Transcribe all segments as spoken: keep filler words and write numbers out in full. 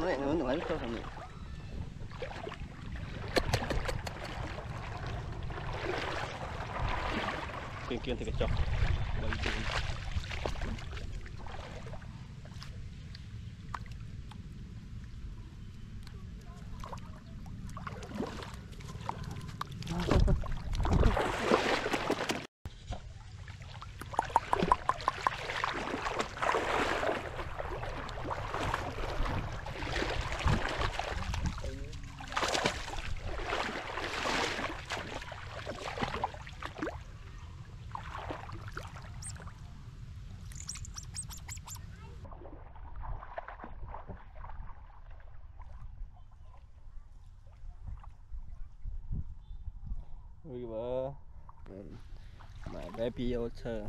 này nó nói cho thằng này. Kiên kiên thì cái chọc. River, my baby otter.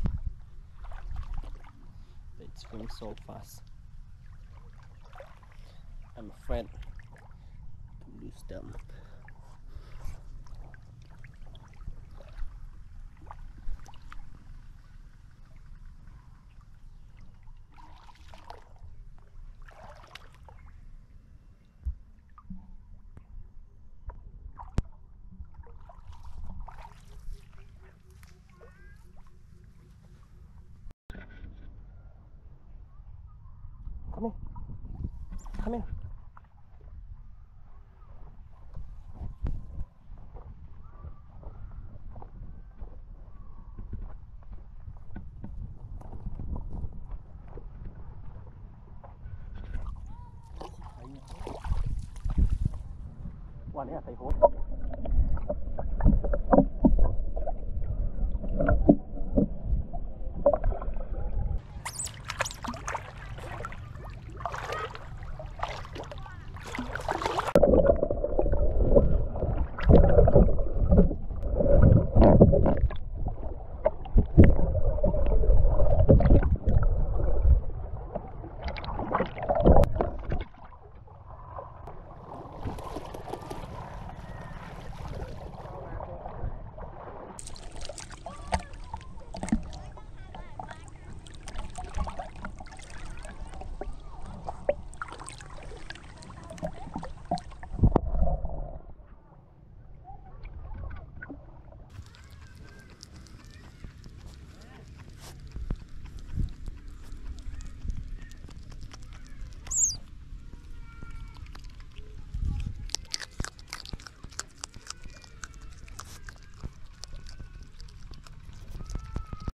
They swim so fast. I'm afraid to lose them. Come here. Come here. Qua đây là thầy hốt. You